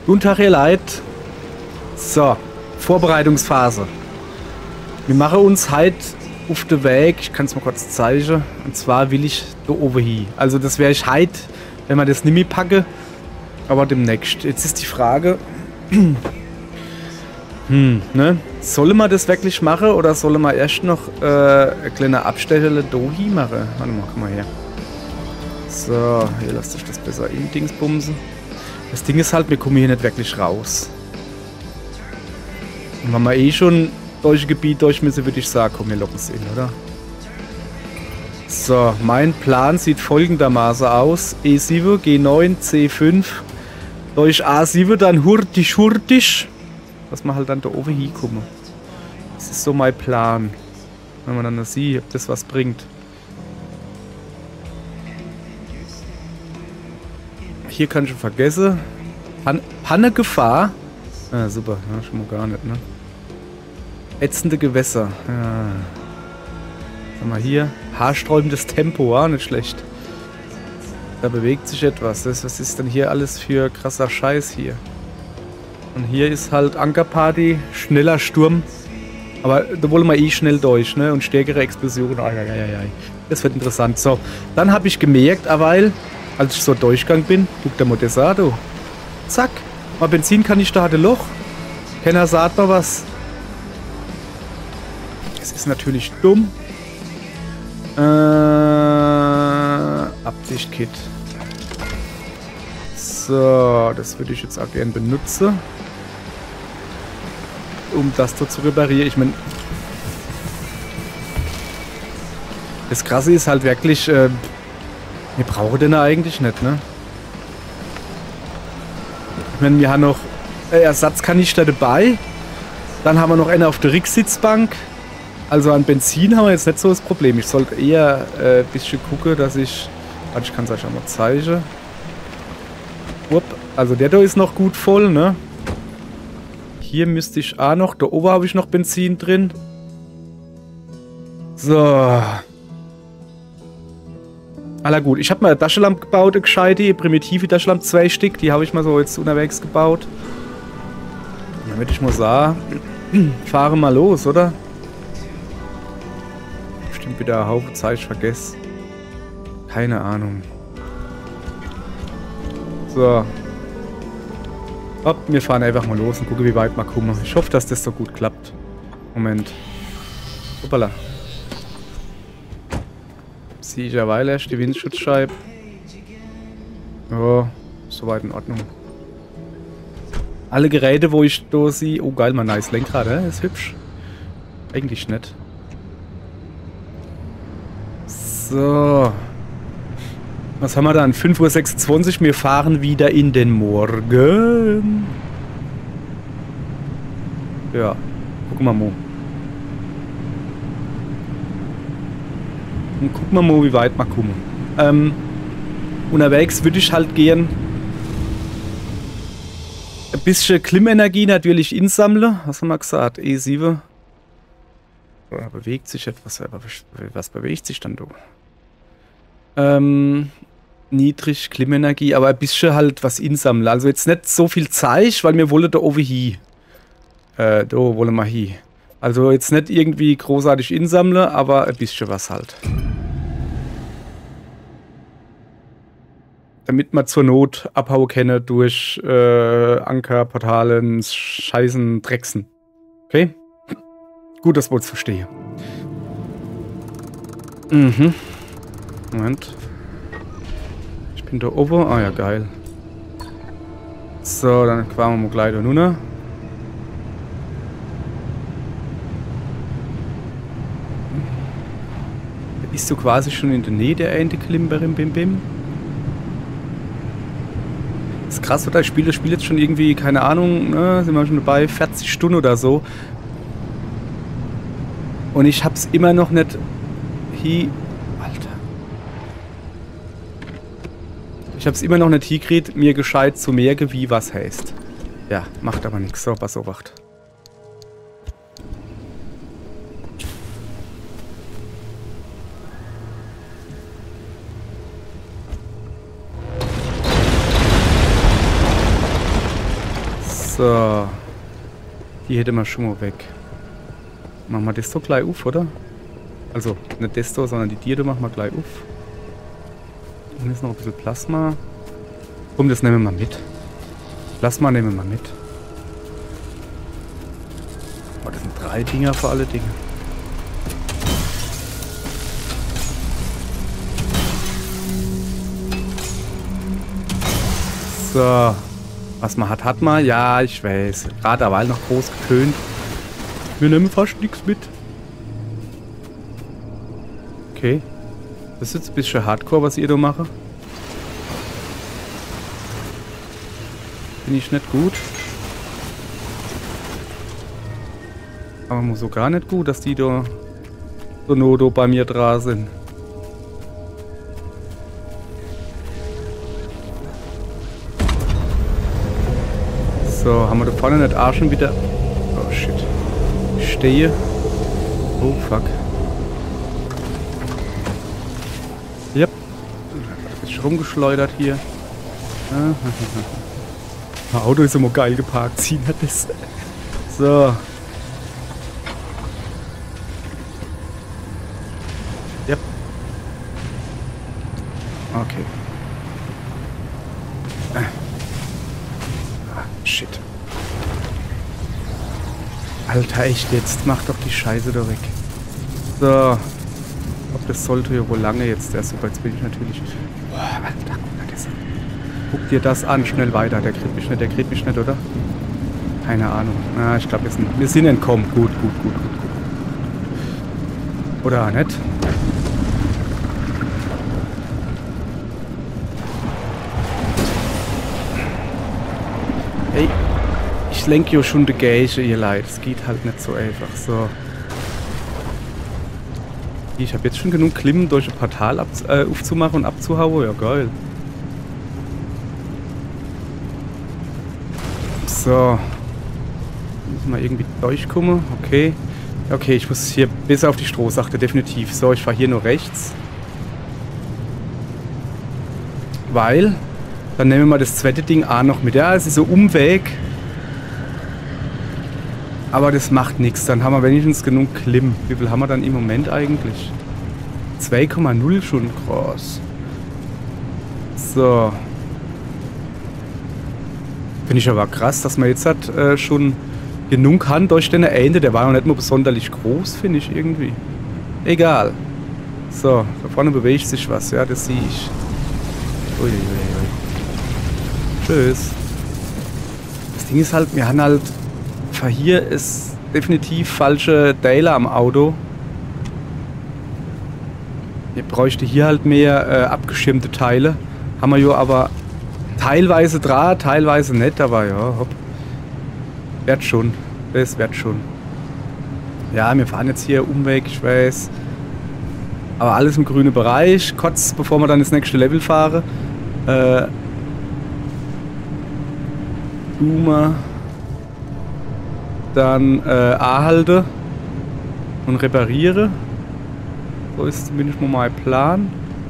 Guten Tag, ihr Leid. So, Vorbereitungsphase. Wir machen uns heute auf den Weg, ich kann es mal kurz zeigen, und zwar will ich da oben hin. Also das wäre ich heute, wenn man das nicht mehr packe, aber demnächst. Jetzt ist die Frage, ne? Soll man das wirklich machen oder soll man erst noch eine kleine Abstecher da hin machen? Warte mal, komm mal her. So, hier lasst euch das besser in Dingsbumsen. Das Ding ist halt, wir kommen hier nicht wirklich raus. Und wenn wir eh schon durch ein Gebiet durch müssen, würde ich sagen, komm, wir locken es in, oder? So, mein Plan sieht folgendermaßen aus. E7, G9, C5, durch A7, dann hurtig, dass wir halt dann da oben hinkommen. Das ist so mein Plan. Wenn man dann noch sieht, ob das was bringt. Hier kann ich schon vergessen. Panne-Gefahr. Ah, super, ja, schon mal gar nicht, ne? Ätzende Gewässer. Ja. Sag mal hier. Haarsträubendes Tempo, ah, nicht schlecht. Da bewegt sich etwas. Was ist denn hier alles für krasser Scheiß hier? Und hier ist halt Ankerparty, schneller Sturm. Aber da wollen wir eh schnell durch, ne? Und stärkere Explosionen. Ai. Das wird interessant. So, dann habe ich gemerkt, weil, als ich so durchgegangen bin, guck der Modessato. Zack, mal Benzinkanister hatte Loch. Keiner sagt mal was. Das ist natürlich dumm. Absichtkit. So, das würde ich jetzt auch gerne benutzen. Um das dort zu reparieren. Ich meine, das Krasse ist halt wirklich, wir brauchen den eigentlich nicht, ne? Ich meine, wir haben noch Ersatzkanister dabei. Dann haben wir noch einen auf der Rücksitzbank. Also an Benzin haben wir jetzt nicht so das Problem. Ich sollte eher ein bisschen gucken, dass ich... Warte, ich kann es euch auch mal zeigen. Upp, also der da ist noch gut voll, ne? Hier müsste ich auch noch... Da oben habe ich noch Benzin drin. So. Aller gut. Ich habe mal eine Taschenlampe gebaut, eine gescheite, primitive Taschenlampe, 2 Stück. Die habe ich mal so jetzt unterwegs gebaut. Dann würde ich mal sagen, fahren mal los, oder? Bestimmt wieder ein Haufen Zeit, ich vergesse. Keine Ahnung. So. Hopp, wir fahren einfach mal los und gucken, wie weit wir kommen. Ich hoffe, dass das so gut klappt. Moment. Hoppala. Ziehe ich ja weiter, die Windschutzscheibe. Ja, soweit in Ordnung. Alle Geräte, wo ich da sehe... Oh geil, mein nice Lenkrad, ist hübsch. Eigentlich nicht. So. Was haben wir dann? 5:26 Uhr. Wir fahren wieder in den Morgen. Ja. Gucken wir mal. Und gucken wir mal, wie weit wir kommen. Unterwegs würde ich halt gern ein bisschen Klimmenergie natürlich insammeln. Was haben wir gesagt? E7. Da bewegt sich etwas. Was bewegt sich dann da? Niedrig Klimmenergie, aber ein bisschen halt was insammeln. Also jetzt nicht so viel Zeug, weil wir wollen da oben hin. Da wollen wir hin. Also jetzt nicht irgendwie großartig insammeln, aber ein bisschen was halt. Damit man zur Not abhauen können durch Anker, Portalen, Scheißen, Drecksen. Okay? Gut, dass wir uns verstehen. Mhm. Moment. Ich bin da oben. Ah ja, geil. So, dann fahren wir mal gleich da runter. Ist so quasi schon in der Nähe der Ente-Klimberin Bim. Das ist krass, oder? Ich spiele jetzt schon irgendwie, keine Ahnung, ne, sind wir schon dabei, 40 Stunden oder so. Und ich hab's immer noch nicht Alter. Ich hab's immer noch nicht hingekriegt, mir gescheit zu merken, wie was heißt. Ja, macht aber nichts. So, pass auf, wacht. So. Die hätte man schon mal weg. Machen wir das doch gleich auf, oder? Also, nicht das doch, sondern die Diode machen wir gleich auf. Und jetzt noch ein bisschen Plasma. Komm, das nehmen wir mal mit. Plasma nehmen wir mal mit. Oh, das sind 3 Dinger für alle Dinge. So. Was man hat, hat man. Ja, ich weiß. Gerade derweil noch groß getönt. Wir nehmen fast nichts mit. Okay. Das ist jetzt ein bisschen Hardcore, was ihr da macht. Finde ich nicht gut. Aber so gar nicht gut, dass die da so Nodo bei mir dran sind. So, haben wir da vorne nicht auch schon wieder... Oh shit. Ich stehe. Oh fuck. Yep. Ist schon rumgeschleudert hier. Das Auto ist immer geil geparkt. Ziehen hat das. So. Yep. Okay. Shit. Alter, echt jetzt? Mach doch die Scheiße da weg. So. Ob das sollte ja wohl lange jetzt. Der Super, jetzt bin ich natürlich... Boah, Alter, guck mal das an. Guck dir das an. Schnell weiter. Der kriegt mich nicht, oder? Keine Ahnung. Na, ich glaube, wir sind entkommen. Gut. Oder nicht? Hey, ich lenke ja schon die Gage, ihr Leid. Es geht halt nicht so einfach. So. Ich habe jetzt schon genug Klimmen durch ein Portal aufzumachen und abzuhauen. Ja, geil. So. Müssen wir irgendwie durchkommen. Okay. Okay, ich muss hier bis auf die Strohsachte, definitiv. So, ich fahre hier nur rechts. Weil... Dann nehmen wir das zweite Ding auch noch mit. Ja, es ist so Umweg. Aber das macht nichts. Dann haben wir wenigstens genug Klimm. Wie viel haben wir dann im Moment eigentlich? 2,0 schon groß. So. Finde ich aber krass, dass man jetzt hat schon genug kann durch den Ende. Der war noch nicht mal besonders groß, finde ich irgendwie. Egal. So, da vorne bewegt sich was. Ja, das sehe ich. Uiuiui. Tschüss. Das Ding ist halt, wir haben halt... Hier ist definitiv falsche Deiler am Auto. Wir bräuchten hier halt mehr abgeschirmte Teile. Haben wir ja aber teilweise Draht, teilweise nicht, aber ja, hopp. Wird schon. Das wird schon. Ja, wir fahren jetzt hier Umweg, ich weiß. Aber alles im grünen Bereich. Kurz bevor wir dann das nächste Level fahren. Dann anhalte und repariere. So ist zumindest mal mein Plan.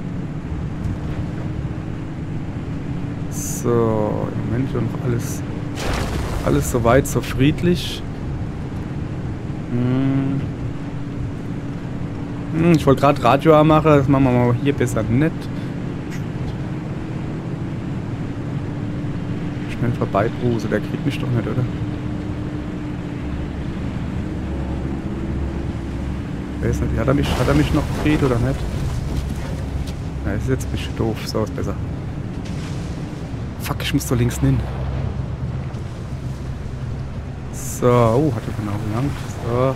So, im Moment noch alles soweit so friedlich. Ich wollte gerade Radio anmachen, das machen wir mal hier besser nicht. Schnell vorbei, Bruse, der kriegt mich doch nicht, oder? Ich weiß nicht, hat er mich noch gedreht oder nicht? Ja, das ist jetzt ein bisschen doof, so ist besser. Fuck, ich muss da links hin. So, oh, hat er genau gelangt. So.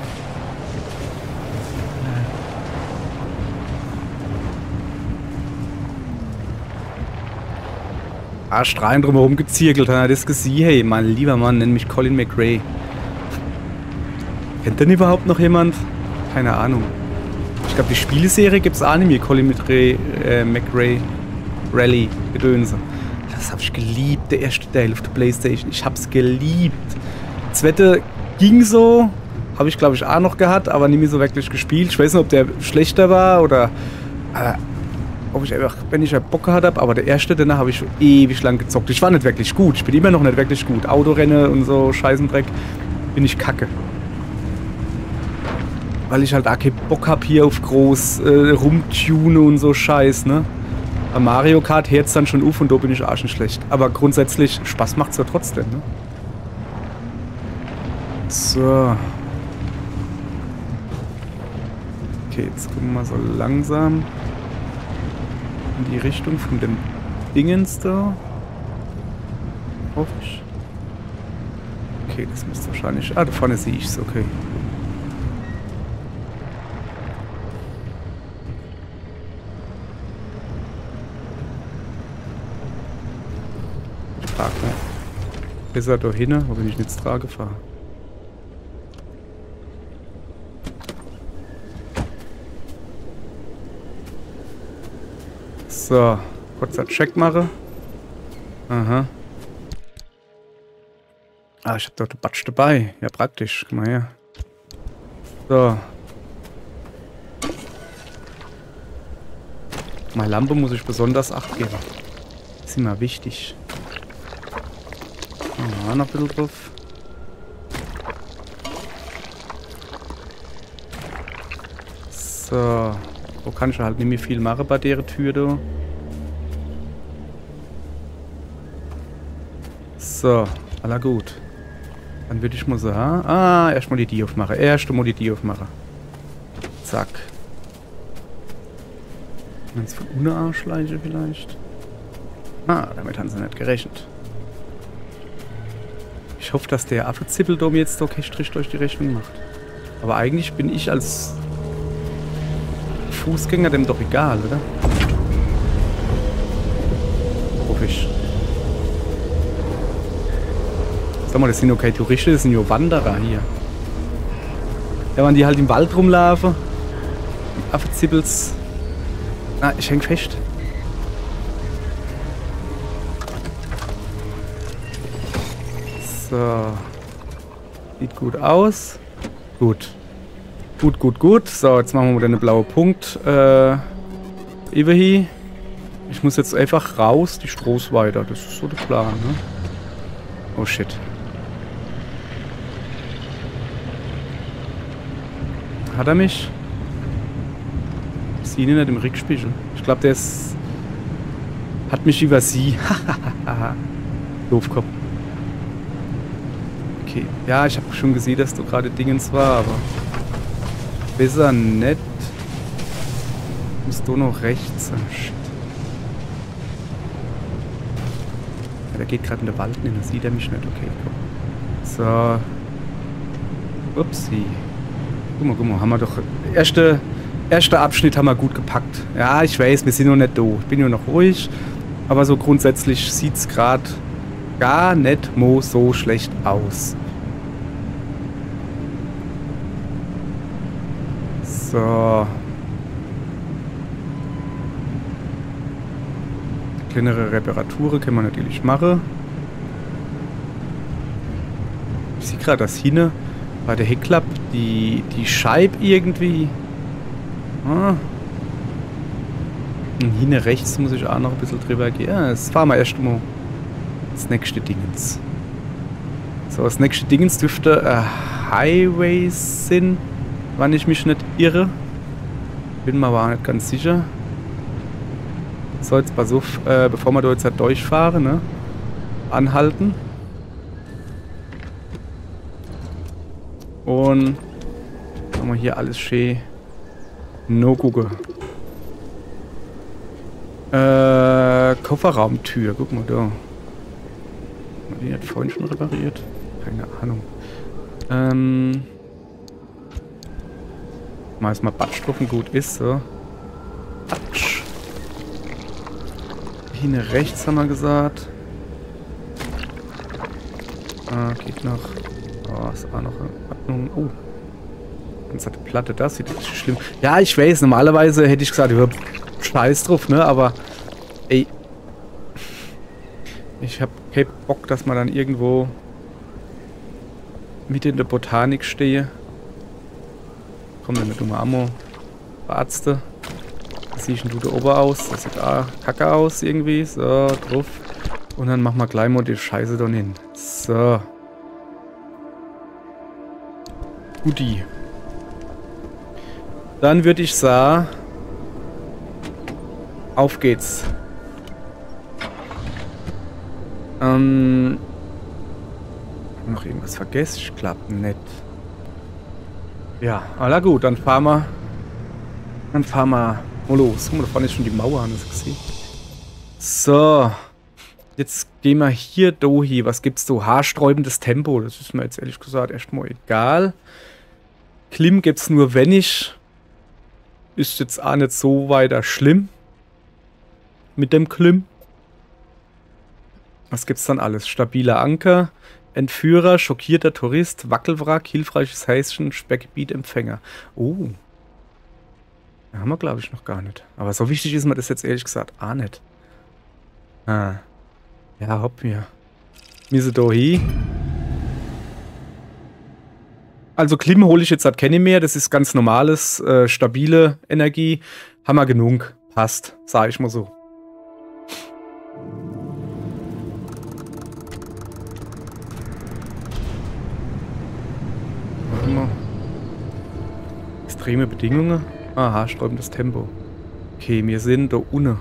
Strahlend drumherum gezirkelt, hat er das gesehen. Hey, mein lieber Mann, nenn mich Colin McRae. Kennt denn überhaupt noch jemand? Keine Ahnung. Ich glaube, die Spieleserie gibt es auch nicht mehr. Colin McRae Rally Gedönse. Das habe ich geliebt, der erste Teil auf der Playstation. Ich hab's geliebt. Der zweite ging so. Habe ich, glaube ich, auch noch gehabt, aber nie mehr so wirklich gespielt. Ich weiß nicht, ob der schlechter war oder... ob ich einfach, wenn ich Bock gehabt habe, aber der erste, danach habe ich schon ewig lang gezockt. Ich war nicht wirklich gut. Ich bin immer noch nicht wirklich gut. Autorenne und so Scheißendreck bin ich kacke. Weil ich halt auch keinen Bock habe hier auf groß rumtune und so Scheiß, ne? Bei Mario Kart hört's dann schon auf und da bin ich arschenschlecht. Aber grundsätzlich, Spaß macht's ja trotzdem, ne? So. Okay, jetzt gucken wir mal so langsam in die Richtung von dem Dingens da. Hoffe ich. Okay, das müsste wahrscheinlich... Ah, da vorne sehe ich es, okay. Ich frage mal. Ist er da hin, wo bin ich jetzt dran gefahren? So, kurzer Check mache. Aha. Ah, ich hab doch den Batsch dabei. Ja, praktisch. Guck mal her. So. Meine Lampe muss ich besonders Acht geben. Ist immer wichtig. Ah, noch ein bisschen drauf. So. Wo kann ich halt nicht mehr viel machen bei der Tür da. So, aller gut. Dann würde ich mal sagen, erstmal die Tür aufmachen. Erst mal die Tür aufmachen. Zack. Ganz von ohne Arschleiche vielleicht. Ah, damit haben sie nicht gerechnet. Ich hoffe, dass der Affenzippeldom jetzt doch keinen Strich durch die Rechnung macht. Aber eigentlich bin ich als Fußgänger dem doch egal, oder? Hoffe ich. Sag mal, das sind okay Touristen, das sind ja Wanderer hier. Ja, wenn die halt im Wald rumlaufen, die Affenzippels. Ah, ich häng fest. So. Sieht gut aus. Gut. Gut. So, jetzt machen wir wieder einen blauen Punkt. Über hier. Ich muss jetzt einfach raus, die Stroß weiter. Das ist so der Plan, ne? Oh shit. Hat er mich? Ich sehe ihn nicht im Rückspiegel. Ich glaube, der ist... Hat mich über sie. Doofkopf. Okay. Ja, ich habe schon gesehen, dass du gerade Dingens war, aber... Besser nicht. Musst du noch rechts. Oh, shit. Ja, der geht gerade in den Wald hin, da sieht er mich nicht. Okay, komm. So. Upsi. Guck mal, haben wir doch... Erster Abschnitt haben wir gut gepackt. Ja, ich weiß, wir sind noch nicht da. Ich bin ja noch ruhig. Aber so grundsätzlich sieht es gerade gar nicht so schlecht aus. So. Kleinere Reparaturen können wir natürlich machen. Ich sehe gerade, dass hinten bei der Heckklappe die Scheibe irgendwie... Ah. Und hinten rechts muss ich auch noch ein bisschen drüber gehen. Ja, jetzt fahren wir erst mal das nächste Dingens. So, das nächste Dingens dürfte Highway sein, wenn ich mich nicht irre. Bin mir aber auch nicht ganz sicher. So, jetzt pass auf, bevor wir da jetzt halt durchfahren, ne? Anhalten. Und haben wir hier alles schön no gucken. Kofferraumtür, guck mal da. Haben wir die hat vorhin schon repariert? Keine Ahnung. Mal erstmal Batschtropfen gut ist, so. Batsch. Hier rechts haben wir gesagt. Ah, geht noch. Oh, ist auch noch in Ordnung. Oh. Ganz hat die Platte, das sieht richtig schlimm. Ja, ich weiß, normalerweise hätte ich gesagt, überhaupt Scheiß drauf, ne? Aber, ey. Ich hab keinen Bock, dass man dann irgendwo mit in der Botanik stehe. Komm, dann mit dumme Ammo. Arzte. siehst du da oben aus? Das sieht kacke aus irgendwie. So, drauf. Und dann machen wir gleich mal die Scheiße da hin. So. Guti. Dann würde ich sagen, auf geht's. Noch irgendwas vergessen? Ich glaube nicht. Ja, aller gut, dann fahren wir. Mal los. Guck mal, da vorne ist schon die Mauer, haben wir das gesehen. So. Jetzt gehen wir hier hier. Was gibt's so? Haarsträubendes Tempo. Das ist mir jetzt ehrlich gesagt erstmal egal. Klim gibt's nur wenig. Ist jetzt auch nicht so weiter schlimm. Mit dem Klim. Was gibt's dann alles? Stabiler Anker, Entführer, schockierter Tourist, Wackelwrack, hilfreiches Häschen, Speckgebietempfänger. Oh. Da haben wir, glaube ich, noch gar nicht. Aber so wichtig ist mir das jetzt ehrlich gesagt auch nicht. Ah. Ja, hopp mir. Wir sind da hin. Also Klim hole ich jetzt halt keine mehr. Das ist ganz normales, stabile Energie. Haben wir genug. Passt, sag ich mal so. Warte mal. Extreme Bedingungen. Aha, sträubendes Tempo. Okay, wir sind da unten.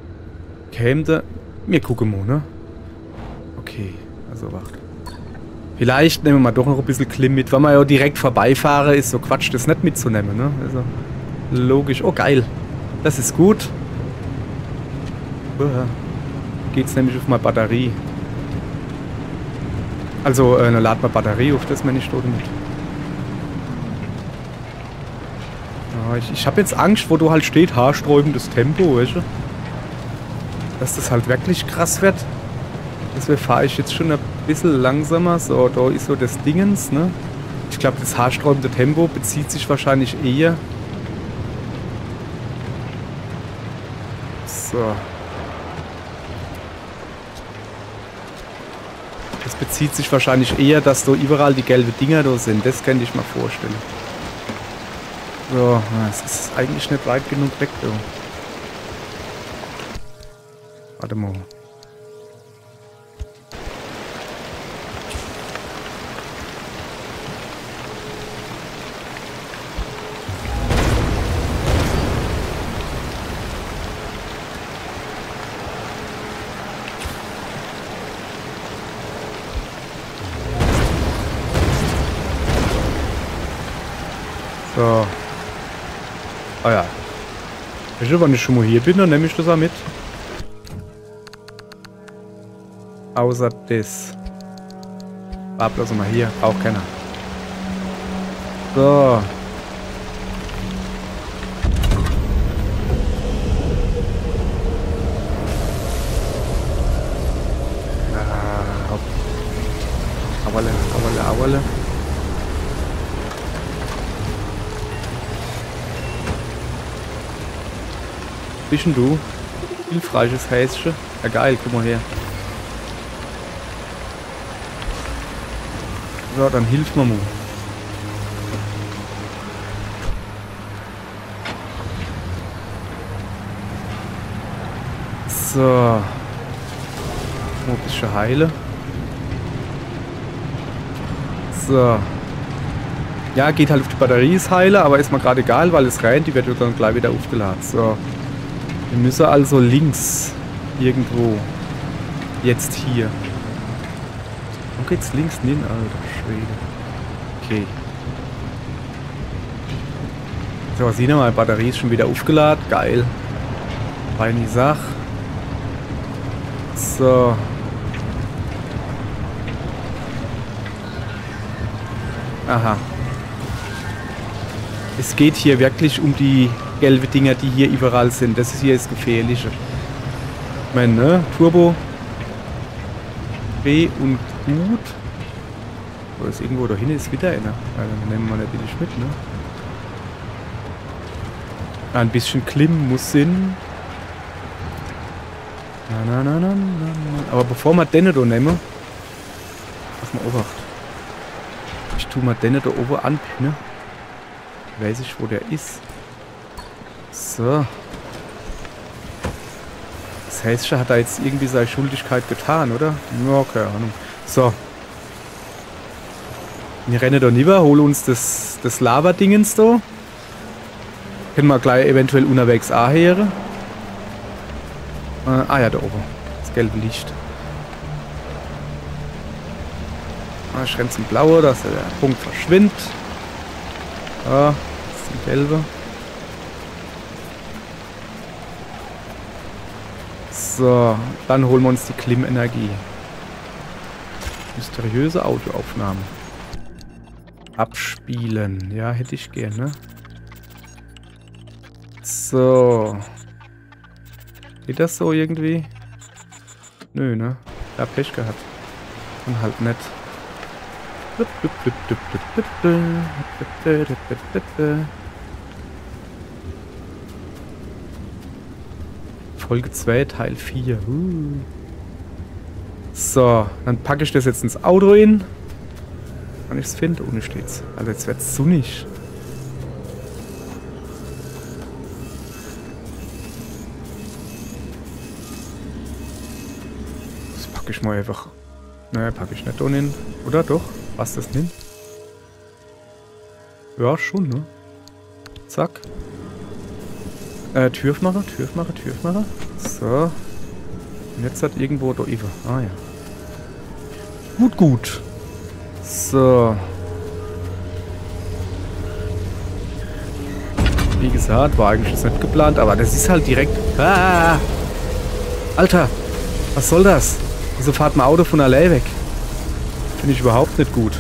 Wir gucken mal, ne? Okay, also warte. Vielleicht nehmen wir mal doch noch ein bisschen Klim mit. Wenn wir ja direkt vorbeifahren, ist so Quatsch, das nicht mitzunehmen, ne? Also, logisch. Oh, geil. Das ist gut. Geht's nämlich auf meine Batterie. Also, dann laden wir Batterie auf, das meine ich dort mit. Ja, ich habe jetzt Angst, wo du halt steht, haarsträubendes Tempo, weißt du? Dass das halt wirklich krass wird. Deswegen fahre ich jetzt schon ein bisschen langsamer. So, da ist so das Dingens, ne? Ich glaube, das haarsträubende Tempo bezieht sich wahrscheinlich eher. So. Das bezieht sich wahrscheinlich eher, dass da überall die gelben Dinger da sind. Das könnte ich mir vorstellen. So, es ist eigentlich nicht weit genug weg, da. Warte mal. So. Ah ja. Wenn ich schon mal hier bin, dann nehme ich das auch mit. Außer das. War bloß mal hier. Auch keiner. So. Auerle, auerle, auerle. Bist denn du? Hilfreiches Häschen. Ja geil, guck mal her. So, dann hilf mir mal. So. Mal ein bisschen heile. So. Ja, geht halt auf die Batterie, ist heile, aber ist mir gerade egal, weil es rennt, die wird dann gleich wieder aufgeladen. So. Wir müssen also links irgendwo. Jetzt hier. Wo geht's links hin? Alter Schwede. Okay. So, sieh mal, die Batterie ist schon wieder aufgeladen. Geil. Feine Sache. So. Aha. Es geht hier wirklich um die gelben Dinger, die hier überall sind. Das hier ist gefährliche. Ich meine, ne? Turbo. B und gut. Oder ist irgendwo da hinten ist wieder einer. Ja, dann nehmen wir natürlich mit, ne? Ein bisschen Klim muss Sinn. Na. Aber bevor wir den da nehmen, pass mal Obacht. Ich tue mal den da oben anpinnen. Weiß ich, wo der ist. So. Das Häschen hat da jetzt irgendwie seine Schuldigkeit getan, oder? Ja, keine Ahnung. So. Wir rennen da rüber, holen uns das Lava-Dingens da. Können wir gleich eventuell unterwegs auch hören. Ja, da oben. Das gelbe Licht. Ich renne zum Blaue, dass der Punkt verschwindet. Ja, das ist die gelbe. So, dann holen wir uns die Klimmenergie. Mysteriöse Audioaufnahmen. Abspielen. Ja, hätte ich gerne. So. Geht das so irgendwie? Nö, ne? Ja, Pech gehabt. Und halt nicht. Folge 2, Teil 4. So, dann packe ich das jetzt ins Auto in. Wenn ich es finde, ohne steht's. Also jetzt wird's sonnig. Das packe ich mal einfach. Naja, packe ich nicht ohne hin. Oder doch? Was das nimmt? Ja, schon, ne? Zack. Türfmacher. So. Und jetzt hat irgendwo da Eva. Ah ja. Gut. So. Wie gesagt, war eigentlich nicht geplant, aber das ist halt direkt... Ah! Alter! Was soll das? Wieso fahrt ein Auto von allein weg? Finde ich überhaupt nicht gut.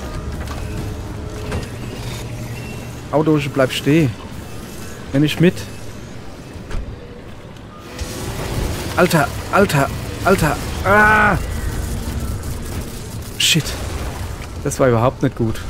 Auto, bleib stehen. Nimm mich mit. Alter! Ah! Shit. Das war überhaupt nicht gut.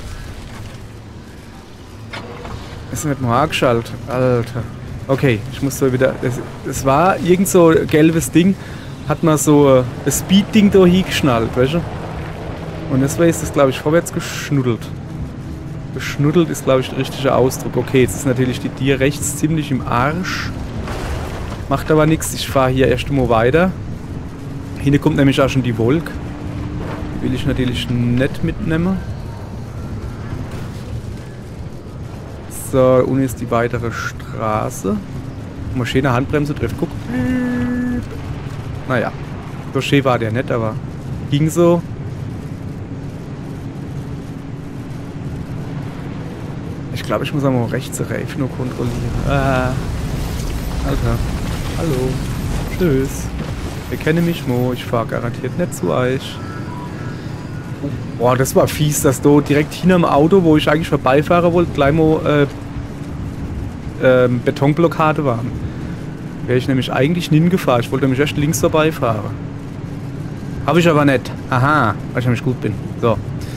Ist nicht mal angeschaltet. Alter. Okay, ich muss so wieder... Das war irgend so ein gelbes Ding. Hat man so ein Speed-Ding da hingeschnallt, weißt du? Und deswegen ist das, glaube ich, vorwärts geschnuddelt. Geschnuddelt ist, glaube ich, der richtige Ausdruck. Okay, jetzt ist natürlich die Tier rechts ziemlich im Arsch. Macht aber nichts. Ich fahre hier erst mal weiter. Hinten kommt nämlich auch schon die Wolke. Die will ich natürlich nicht mitnehmen. So, unten ist die weitere Straße. Mal schöne Handbremse trifft. Guck. Naja. So schön war der nicht, aber ging so. Ich glaube, ich muss auch mal rechts Reifen nur kontrollieren. Ah. Alter. Hallo. Tschüss. Ihr kennt mich, Mo. Ich fahre garantiert nicht zu euch. Boah, das war fies, dass du direkt hinterm Auto, wo ich eigentlich vorbeifahren wollte, gleich mal Betonblockade waren. Wäre ich nämlich eigentlich nicht hingefahren. Ich wollte nämlich erst links vorbeifahren. Habe ich aber nicht. Aha, weil ich nämlich gut bin. So.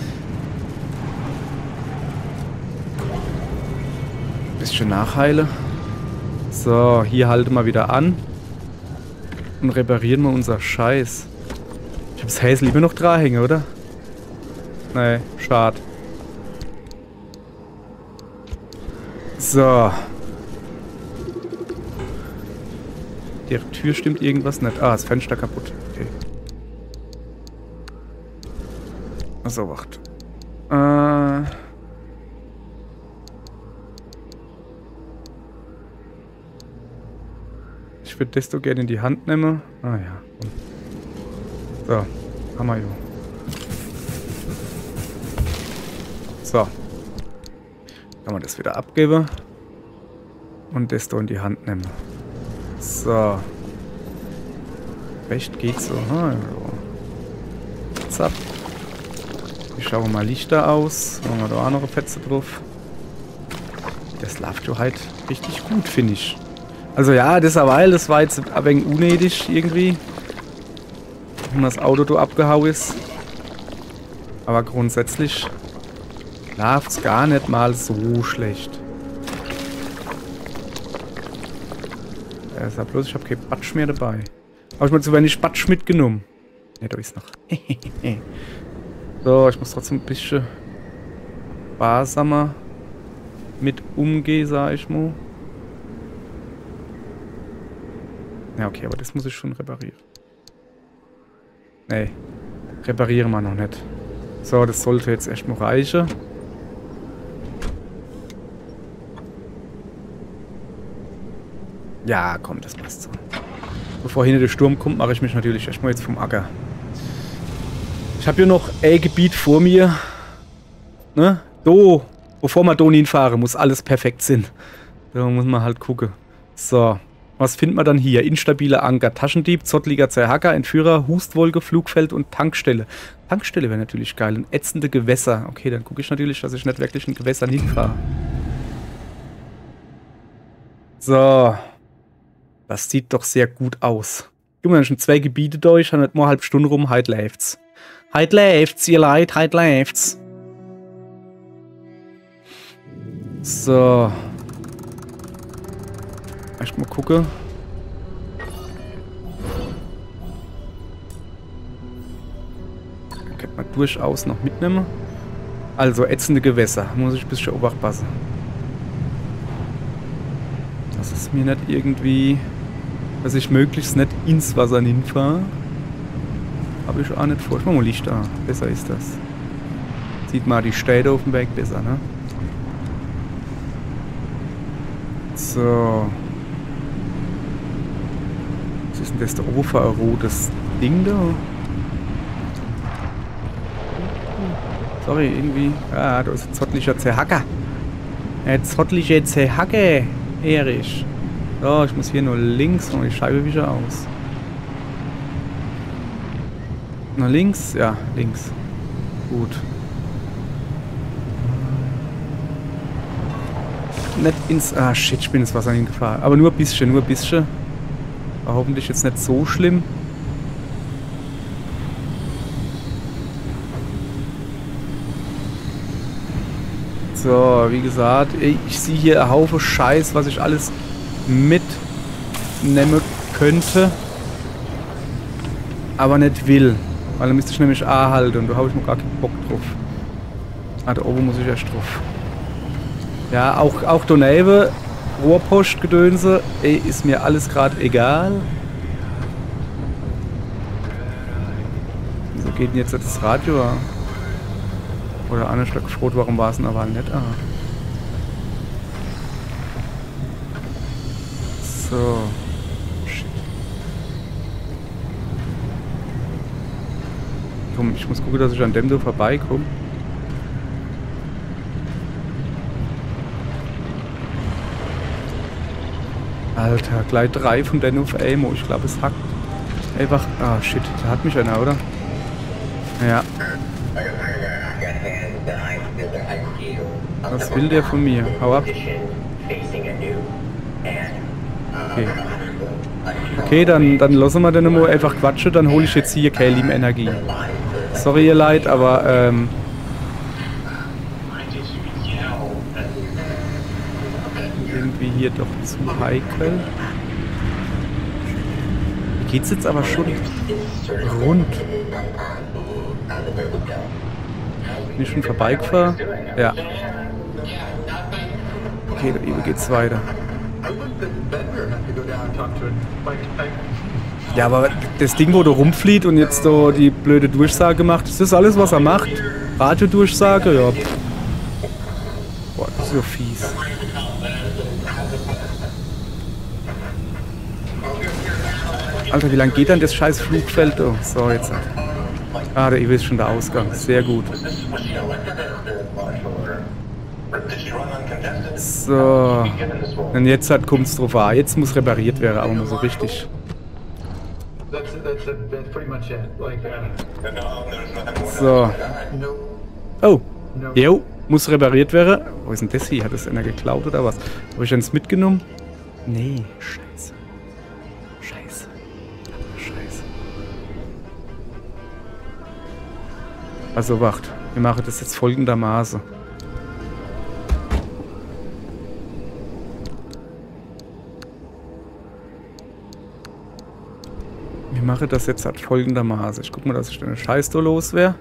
Bisschen nachheile. So, hier halten wir wieder an. Und reparieren wir unser Scheiß. Ich habe das Häsel immer noch dran hängen, oder? Nee, schade. So. Die Tür stimmt irgendwas nicht. Ah, das Fenster kaputt. Okay. Also, wacht. Ich würde das doch gerne in die Hand nehmen. Ah ja. So, haben wir ja. So. Kann man das wieder abgeben. Und das da in die Hand nehmen. So. Recht geht's so. Ah, ja. Zapp. Ich schaue mal Lichter aus. Machen wir da auch noch eine Fetze drauf. Das läuft ja halt richtig gut, finde ich. Also ja, das war jetzt ein wenig unnötig irgendwie. Wenn das Auto da abgehauen ist. Aber grundsätzlich läuft's gar nicht mal so schlecht. Ja, ist ja bloß, ich habe kein Batsch mehr dabei. Habe ich mal zu wenig Batsch mitgenommen. Ne, da ist noch. So, ich muss trotzdem ein bisschen sparsamer mit umgehen, sag ich mal. Ja, okay, aber das muss ich schon reparieren. Nee, reparieren wir noch nicht. So, das sollte jetzt erstmal reichen. Ja, komm, das passt so. Bevor hinter der Sturm kommt, mache ich mich natürlich erstmal jetzt vom Acker. Ich habe hier noch ein Gebiet vor mir. Ne? Do. Bevor wir da hinfahren, muss alles perfekt sein. Da muss man halt gucken. So. Was findet man dann hier? Instabile Anker, Taschendieb, zottliger Zerhacker, Entführer, Hustwolke, Flugfeld und Tankstelle. Tankstelle wäre natürlich geil. Und ätzende Gewässer. Okay, dann gucke ich natürlich, dass ich nicht wirklich in Gewässern hinfahre. So. Das sieht doch sehr gut aus. Junge, wir schon 2 Gebiete durch, haben nicht mal eine halbe Stunde rum, heute läuft's. Heute läuft's, ihr Leid, heute läuft's. So. Erst mal gucken. Dann könnte man durchaus noch mitnehmen. Also, ätzende Gewässer. Muss ich ein bisschen aufpassen. Das ist mir nicht irgendwie... Dass ich möglichst nicht ins Wasser hinfahre. Habe ich auch nicht vor. Ich mach mal Licht da. Besser ist das. Sieht man die Städte auf dem Berg besser, ne? So. Was ist denn das da oben für ein rotes Ding da? Sorry, irgendwie. Ah, da ist ein zottlicher Zerhacker. Ein zottlicher Zerhacker. Erich. So, ich muss hier nur links und die Scheibe wieder aus. Nach links? Ja, links. Gut. Nicht ins... Ah, shit, ich bin ins Wasser hingefahren. Aber nur ein bisschen, nur ein bisschen. War hoffentlich jetzt nicht so schlimm. So, wie gesagt, ich sehe hier einen Haufen Scheiß, was ich alles mitnehmen könnte. Aber nicht will. Weil dann müsste ich nämlich A halten und da habe ich mir gar keinen Bock drauf. Ah, da oben muss ich erst drauf. Ja, auch daneben, Rohrpostgedönse, ist mir alles gerade egal. Wieso geht denn jetzt das Radio an? Oder Anne Schlag gefroht, warum war es denn aber nicht an? So. Shit. Komm, ich muss gucken, dass ich an dem da vorbeikomme. Alter, gleich 3 von denen auf Amo. Ich glaube, es hackt. Einfach. Ah, shit. Da hat mich einer, oder? Ja. Was will der von mir? Hau ab. Okay. Okay, dann lassen wir den mal einfach quatschen. Dann hole ich jetzt hier keine Energie. Sorry, ihr Leid, aber irgendwie hier doch zu heikel. Hier geht's jetzt aber schon rund. Bin ich schon vorbeigefahren? Ja. Okay, da eben geht's weiter. Ja, aber das Ding, wo du rumflieht und jetzt so die blöde Durchsage macht, ist das alles, was er macht? Radiodurchsage? Ja. Boah, das ist so fies. Alter, wie lange geht dann das scheiß Flugfeld? Oh, so, jetzt. Ah, der Ewe ist schon der Ausgang. Sehr gut. So. Und jetzt kommt es drauf an. Jetzt muss repariert werden, aber nur so richtig. So. Oh. Jo, muss repariert werden. Wo ist denn das hier? Hat das einer geklaut oder was? Habe ich denn das mitgenommen? Nee, scheiße. Scheiße. Scheiße. Also wacht. Wir machen das jetzt folgendermaßen. Ich mache das jetzt halt folgendermaßen. Ich guck mal, dass ich den Scheiß da los wäre.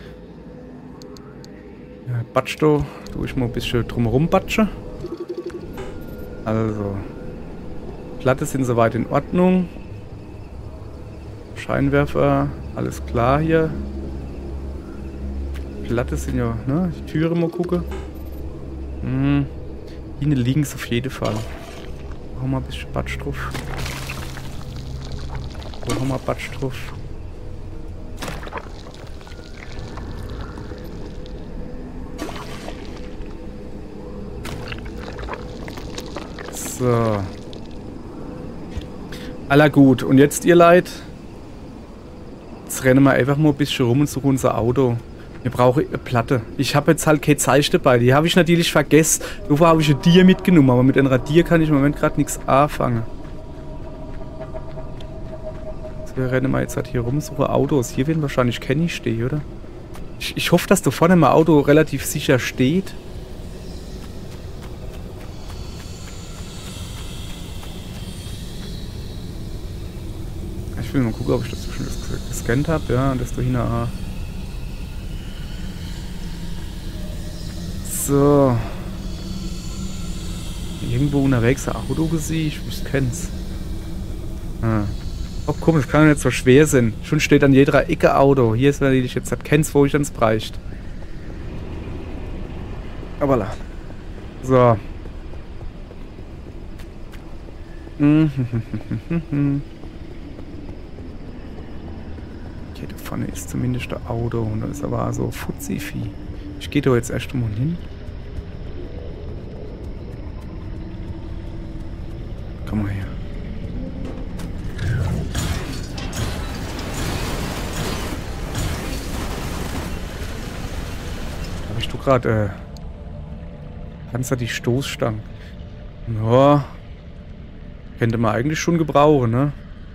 Ja, Batsch da, tue ich mal ein bisschen drumherum batschen. Also, Platte sind soweit in Ordnung. Scheinwerfer, alles klar hier. Platte sind ja, ne? Die Türe mal gucken. Hinten links auf jeden Fall. Machen wir mal ein bisschen Batsch drauf. Machen wir mal Batsch drauf. So. Aller gut. Und jetzt, ihr Leid? Jetzt rennen wir einfach mal ein bisschen rum und suchen unser Auto. Wir brauchen eine Platte. Ich habe jetzt halt keine Zeichen dabei. Die habe ich natürlich vergessen. Dafür habe ich ein Tier mitgenommen. Aber mit einem Radier kann ich im Moment gerade nichts anfangen. So, wir rennen mal jetzt halt hier rum, suchen Autos. Hier werden wahrscheinlich Kenny stehen, oder? Ich hoffe, dass da vorne mein Auto relativ sicher steht. Ich will mal gucken, ob ich das schon gescannt habe. Ja, und das da hinten. So. Irgendwo unterwegs ein Auto gesehen? Ich kenn's. Oh komm, das kann ja nicht so schwer sein. Schon steht an jeder Ecke Auto. Hier ist, wenn ich jetzt nicht kennst, wo ich dann bräuchte. Aber voilà. So. Okay, da vorne ist zumindest ein Auto und da ist aber so Fuzzi-Vieh. Ich gehe da jetzt erst mal hin. Komm mal her. Habe ich doch gerade Panzer die Stoßstange. Ja. Könnte man eigentlich schon gebrauchen, ne?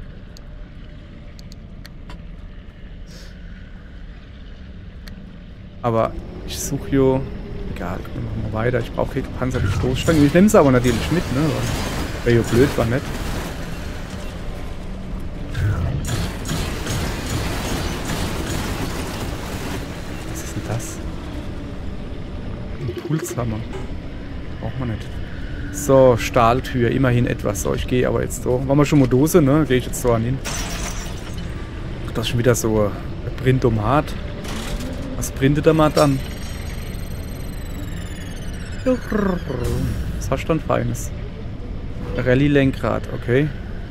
Aber ich suche hier... Egal, wir machen mal weiter. Ich brauche keine Panzer die Stoßstange. Ich nehme sie aber natürlich mit, ne? Wäre ja blöd, war nett. Was ist denn das? Ein Pulshammer. Braucht man nicht. So, Stahltür, immerhin etwas. So, ich gehe aber jetzt so. Waren wir schon mal Dose, ne? Gehe ich jetzt so an hin. Ach, das ist schon wieder so ein Printomat. Was printet er mal dann? Was hast du dann Feines? Rallye-Lenkrad, okay.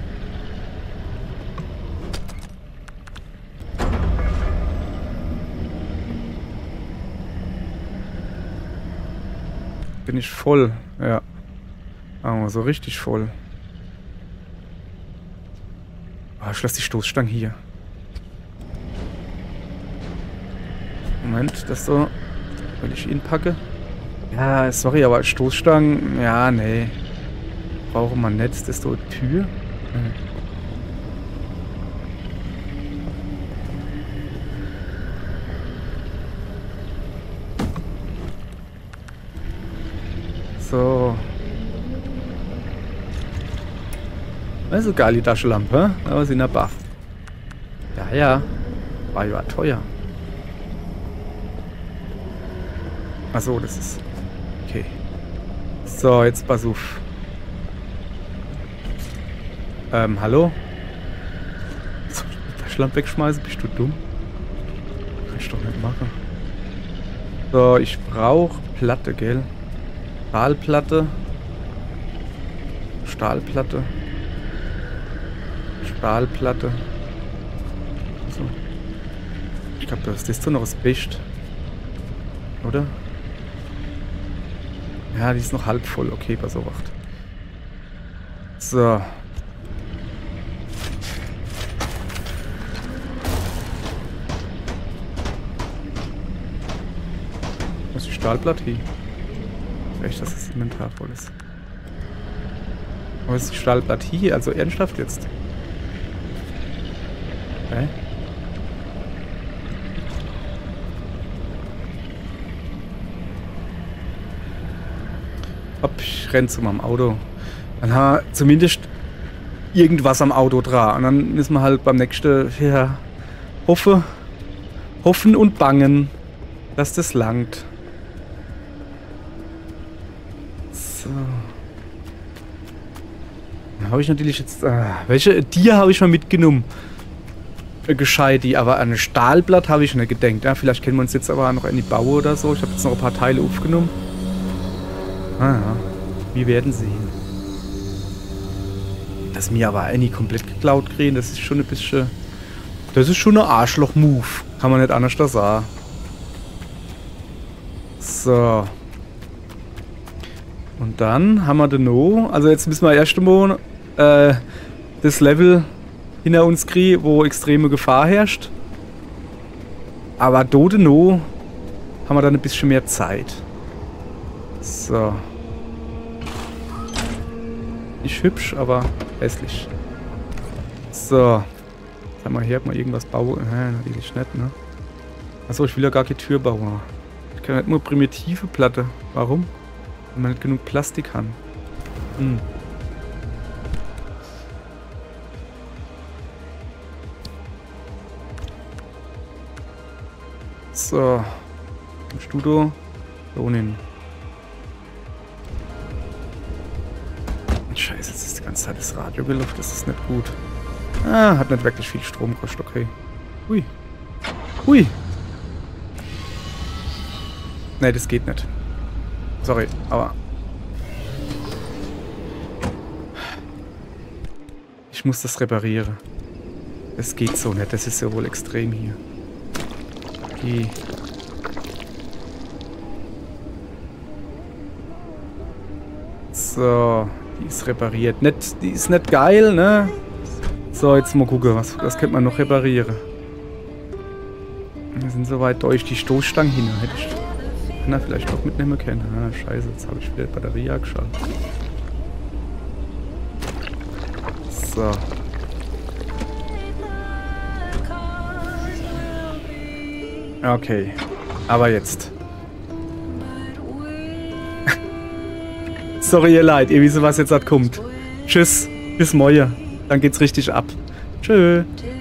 Bin ich voll, ja. Aber so richtig voll. Ah, ich lasse die Stoßstange hier. Moment, das so. Will ich ihn packe? Ja, sorry, aber Stoßstangen, ja, nee. Brauche man nicht. Ist das so eine Tür? So. Also geil, die Taschenlampe, aber sie in der Buff. Ja, ja. War ja teuer. Achso, das ist... Okay. So, jetzt pass auf. Hallo? Soll ich die Taschenlampe wegschmeißen? Bist du dumm? Kann ich doch nicht machen. So, ich brauche Platte, gell? Stahlplatte. Stahlplatte. Stahlplatte. So. Ich glaube, das ist so noch das Beste. Oder? Ja, die ist noch halb voll. Okay, pass auf, wacht. So. Was ist die Stahlplatte hier? Echt, dass das Inventar voll ist. Was ist die Stahlplatte hier? Also ernsthaft jetzt? Okay. Hopp, ich renn zu meinem Auto. Dann haben wir zumindest irgendwas am Auto dran. Und dann müssen wir halt beim nächsten, ja, hoffen und bangen, dass das langt. So. Dann habe ich natürlich jetzt... welche Tier habe ich mal mitgenommen? gescheiti, aber an ein Stahlblatt habe ich nicht gedacht. Ja, vielleicht können wir uns jetzt aber noch in die Baue oder so. Ich habe jetzt noch ein paar Teile aufgenommen. Ah ja, wir werden sehen. Dass mir aber nie komplett geklaut kriegen, das ist schon ein bisschen... Das ist schon ein Arschloch-Move. Kann man nicht anders da sagen. So. Und dann haben wir den No. Also jetzt müssen wir erst einmal das Level hinter uns kriegen, wo extreme Gefahr herrscht. Aber do de No haben wir dann ein bisschen mehr Zeit. So. Nicht hübsch, aber hässlich. So. Sag mal, hier hat man irgendwas bauen. Natürlich nicht, ne? Achso, ich will ja gar keine Tür bauen. Ich kann nicht nur primitive Platte. Warum? Weil man nicht genug Plastik hat. Hm. So. Studio. Da unten. Scheiße, jetzt ist die ganze Zeit das Radio gelaufen. Das ist nicht gut. Ah, hat nicht wirklich viel Strom gekostet. Okay. Hui. Hui. Ne, das geht nicht. Sorry, aber... Ich muss das reparieren. Das geht so nicht. Das ist ja wohl extrem hier. Okay. So. Die ist repariert. Nicht, die ist nicht geil, ne? So, jetzt mal gucken, was könnte man noch reparieren. Wir sind soweit durch die Stoßstange hin. Hätte ich vielleicht doch mitnehmen können. Ah, scheiße, jetzt habe ich wieder die Batterie angeschaltet. So. Okay. Aber jetzt. Sorry, ihr Leid, ihr wisst, was jetzt kommt. Tschüss, bis morgen. Dann geht's richtig ab. Tschö.